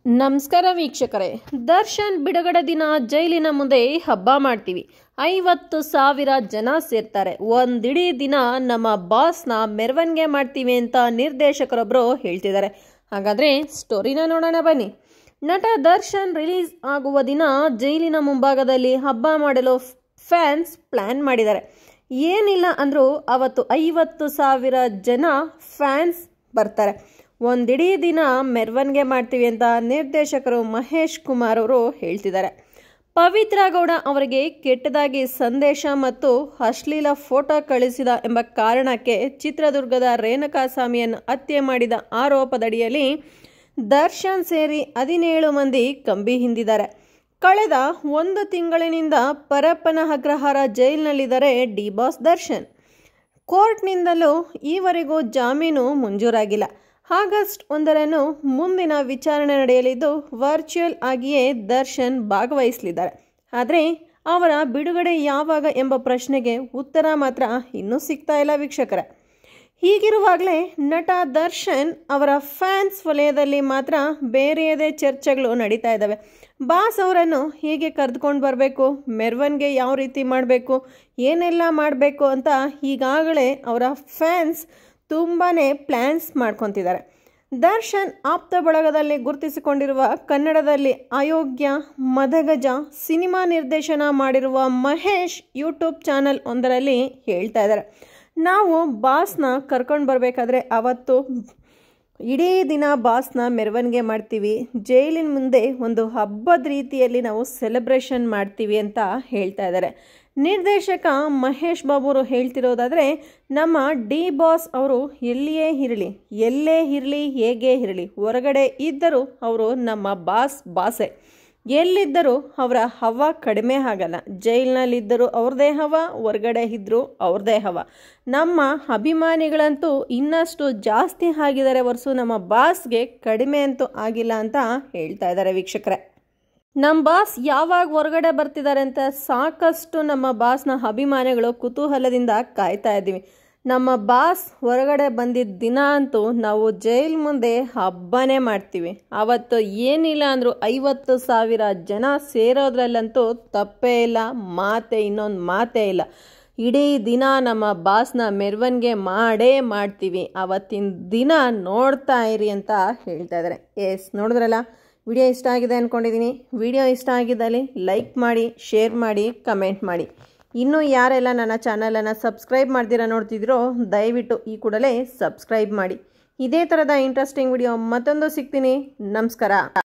ನಮಸ್ಕಾರ ವೀಕ್ಷಕರೇ, ದರ್ಶನ್ ಬಿಡುಗಡೆ ದಿನ ಜೈಲಿನ ಮುಂದೆ ಹಬ್ಬ ಮಾಡ್ತೀವಿ. 50,000 ಜನ ಸೇರ್ತಾರೆ. ಒಂದಿಡೀ ದಿನ ನಮ್ಮ ಬಾಸ್ನ ಮೆರವಣಿಗೆ ಮಾಡ್ತೀವಿ ಅಂತ ನಿರ್ದೇಶಕರೊಬ್ಬರು ಹೇಳ್ತಿದ್ದಾರೆ. ಹಾಗಾದ್ರೆ ಸ್ಟೋರಿನ ನೋಡೋಣ ಬನ್ನಿ. ನಟ ದರ್ಶನ್ ರಿಲೀಸ್ ಆಗುವ ದಿನ ಜೈಲಿನ ಮುಂಭಾಗದಲ್ಲಿ ಹಬ್ಬ ಮಾಡಲು ಫ್ಯಾನ್ಸ್ ಪ್ಲಾನ್ ಮಾಡಿದ್ದಾರೆ. ಏನಿಲ್ಲ ಅಂದ್ರೂ ಅವತ್ತು 50,000 ಜನ ಫ್ಯಾನ್ಸ್ ಬರ್ತಾರೆ. ಒಂದಿಡೀ ದಿನ ಮೆರವಣಿಗೆ ಮಾಡ್ತೀವಿ ಅಂತ ನಿರ್ದೇಶಕರು ಮಹೇಶ್ ಕುಮಾರ್ ಅವರು ಹೇಳ್ತಿದ್ದಾರೆ. ಪವಿತ್ರ ಗೌಡ ಅವರಿಗೆ ಕೆಟ್ಟದಾಗಿ ಸಂದೇಶ ಮತ್ತು ಅಶ್ಲೀಲ ಫೋಟೋ ಕಳಿಸಿದ ಎಂಬ ಕಾರಣಕ್ಕೆ ಚಿತ್ರದುರ್ಗದ ರೇಣುಕಾಸ್ವಾಮಿಯನ್ನು ಹತ್ಯೆ ಮಾಡಿದ ಆರೋಪದಡಿಯಲ್ಲಿ ದರ್ಶನ್ ಸೇರಿ 17 ಮಂದಿ ಕಂಬಿ ಹಿಂದಿದ್ದಾರೆ. ಕಳೆದ 1 ತಿಂಗಳಿನಿಂದ ಪರಪ್ಪನ ಅಗ್ರಹಾರ ಜೈಲಿನಲ್ಲಿದ್ದಾರೆ ಡಿ ಬಾಸ್ ದರ್ಶನ್. ಕೋರ್ಟ್ನಿಂದಲೂ ಈವರೆಗೂ ಜಾಮೀನು ಮಂಜೂರಾಗಿಲ್ಲ. ಆಗಸ್ಟ್ 1 ಮುಂದಿನ ವಿಚಾರಣೆ ನಡೆಯಲಿದ್ದು ವರ್ಚುವಲ್ ಆಗಿಯೇ ದರ್ಶನ್ ಭಾಗವಹಿಸಲಿದ್ದಾರೆ. ಆದರೆ ಅವರ ಬಿಡುಗಡೆ ಯಾವಾಗ ಎಂಬ ಪ್ರಶ್ನೆಗೆ ಉತ್ತರ ಮಾತ್ರ ಇನ್ನೂ ಸಿಗ್ತಾ ಇಲ್ಲ ವೀಕ್ಷಕರೇ. ಹೀಗಿರುವಾಗಲೇ ನಟ ದರ್ಶನ್ ಅವರ ಫ್ಯಾನ್ಸ್ ವಲಯದಲ್ಲಿ ಮಾತ್ರ ಬೇರೆಯದೇ ಚರ್ಚೆಗಳು ನಡೀತಾ ಇದ್ದಾವೆ. ಬಾಸ್ ಅವರನ್ನು ಹೇಗೆ ಕರೆದುಕೊಂಡು ಬರಬೇಕು, ಮೆರವಣಿಗೆ ಯಾವ ರೀತಿ ಮಾಡಬೇಕು, ಏನೆಲ್ಲ ಮಾಡಬೇಕು ಅಂತ ಈಗಾಗಲೇ ಅವರ ಫ್ಯಾನ್ಸ್ ತುಂಬಾ ಪ್ಲ್ಯಾನ್ಸ್ ಮಾಡ್ಕೊತಿದ್ದಾರೆ. ದರ್ಶನ್ ಆಪ್ತ ಬಳಗದಲ್ಲಿ ಗುರುತಿಸಿಕೊಂಡಿರುವ ಕನ್ನಡದಲ್ಲಿ ಅಯೋಗ್ಯ, ಮದಗಜ ಸಿನಿಮಾ ನಿರ್ದೇಶನ ಮಾಡಿರುವ ಮಹೇಶ್ ಯೂಟ್ಯೂಬ್ ಚಾನಲ್ ಒಂದರಲ್ಲಿ ಹೇಳ್ತಾ ಇದ್ದಾರೆ, ನಾವು ಬಾಸ್ನ ಕರ್ಕೊಂಡು ಬರಬೇಕಾದ್ರೆ ಅವತ್ತು ಇಡೀ ದಿನ ಬಾಸ್ನ ಮೆರವಣಿಗೆ ಮಾಡ್ತೀವಿ, ಜೈಲಿನ ಮುಂದೆ ಒಂದು ಹಬ್ಬದ ರೀತಿಯಲ್ಲಿ ನಾವು ಸೆಲೆಬ್ರೇಷನ್ ಮಾಡ್ತೀವಿ ಅಂತ ಹೇಳ್ತಾ ಇದ್ದಾರೆ. ನಿರ್ದೇಶಕ ಮಹೇಶ್ ಬಾಬು ಅವರು ಹೇಳ್ತಿರೋದಾದರೆ, ನಮ್ಮ ಡಿ ಬಾಸ್ ಅವರು ಎಲ್ಲಿಯೇ ಇರಲಿ, ಎಲ್ಲೇ ಇರಲಿ, ಹೇಗೆ ಇರಲಿ, ಹೊರಗಡೆ ಇದ್ದರೂ ಅವರು ನಮ್ಮ ಬಾಸೇ. ಎಲ್ಲಿದ್ದರೂ ಅವರ ಹವ ಕಡಿಮೆ ಆಗಲ್ಲ. ಜೈಲಿನಲ್ಲಿದ್ದರೂ ಅವ್ರದ್ದೇ ಹವ, ಹೊರಗಡೆ ಇದ್ದರೂ ಅವ್ರದ್ದೇ ಹವ. ನಮ್ಮ ಅಭಿಮಾನಿಗಳಂತೂ ಇನ್ನಷ್ಟು ಜಾಸ್ತಿ ಆಗಿದ್ದಾರೆ ಹೊರತು ನಮ್ಮ ಬಾಸ್ಗೆ ಕಡಿಮೆ ಅಂತೂ ಆಗಿಲ್ಲ ಅಂತ ಹೇಳ್ತಾ ಇದ್ದಾರೆ ವೀಕ್ಷಕರೇ. ನಮ್ಮ ಬಾಸ್ ಯಾವಾಗ ಹೊರಗಡೆ ಬರ್ತಿದ್ದಾರೆ ಅಂತ ಸಾಕಷ್ಟು ನಮ್ಮ ಬಾಸ್ನ ಅಭಿಮಾನಿಗಳು ಕುತೂಹಲದಿಂದ ಕಾಯ್ತಾ ಇದ್ದೀವಿ. ನಮ್ಮ ಬಾಸ್ ಹೊರಗಡೆ ಬಂದಿದ್ದ ದಿನ ಅಂತೂ ನಾವು ಜೈಲ್ ಮುಂದೆ ಹಬ್ಬನೇ ಮಾಡ್ತೀವಿ. ಅವತ್ತು ಏನಿಲ್ಲ ಅಂದರೂ 50,000 ಜನ ಸೇರೋದ್ರಲ್ಲಂತೂ ತಪ್ಪೇ ಇಲ್ಲ, ಇನ್ನೊಂದು ಮಾತೇ ಇಲ್ಲ. ಇಡೀ ದಿನ ನಮ್ಮ ಬಾಸ್ನ ಮೆರವಣಿಗೆ ಮಾಡೇ ಮಾಡ್ತೀವಿ. ಅವತ್ತಿನ ದಿನ ನೋಡ್ತಾ ಇರಿ ಅಂತ ಹೇಳ್ತಾ ಇದ್ದಾರೆ. ನೋಡಿದ್ರಲ್ಲ, ವಿಡಿಯೋ ಇಷ್ಟ ಆಗಿದೆ ಅಂದ್ಕೊಂಡಿದ್ದೀನಿ. ವಿಡಿಯೋ ಇಷ್ಟ ಆಗಿದ್ದಲ್ಲಿ ಲೈಕ್ ಮಾಡಿ, ಶೇರ್ ಮಾಡಿ, ಕಮೆಂಟ್ ಮಾಡಿ. ಇನ್ನೂ ಯಾರೆಲ್ಲ ನನ್ನ ಚಾನಲನ್ನು ಸಬ್ಸ್ಕ್ರೈಬ್ ಮಾಡ್ದಿರ ನೋಡ್ತಿದ್ರೋ ದಯವಿಟ್ಟು ಈ ಕೂಡಲೇ ಸಬ್ಸ್ಕ್ರೈಬ್ ಮಾಡಿ. ಇದೇ ಥರದ ಇಂಟ್ರೆಸ್ಟಿಂಗ್ ವಿಡಿಯೋ ಮತ್ತೊಂದು ಸಿಗ್ತೀನಿ. ನಮಸ್ಕಾರ.